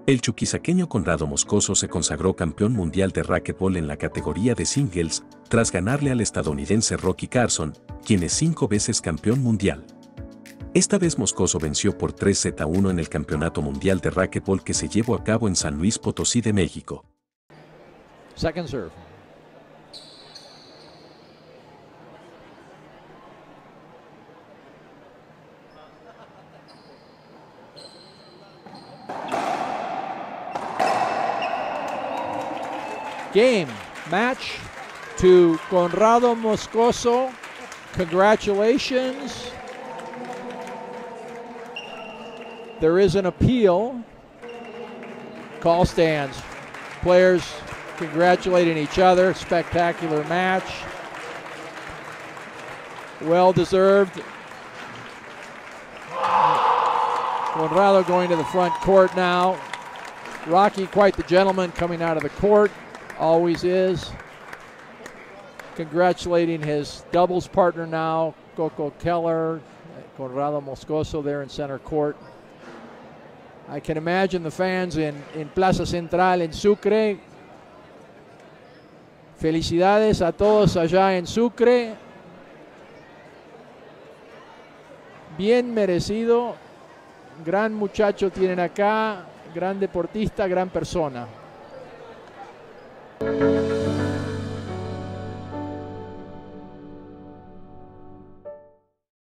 El chuquisaqueño Conrado Moscoso se consagró campeón mundial de raquetbol en la categoría de singles, tras ganarle al estadounidense Rocky Carson, quien es 5 veces campeón mundial. Esta vez Moscoso venció por 3-1 en el Campeonato Mundial de Ráquetbol que se llevó a cabo en San Luis Potosí de México. Second serve. Game, match to Conrado Moscoso. Congratulations. There is an appeal. Call stands. Players congratulating each other. Spectacular match. Well deserved. Conrado going to the front court now. Rocky, quite the gentleman, coming out of the court. Always is. Congratulating his doubles partner now, Coco Keller, Conrado Moscoso there in center court. I can imagine the fans in Plaza Central en Sucre. Felicidades a todos allá en Sucre. Bien merecido. Gran muchacho tienen acá. Gran deportista, gran persona.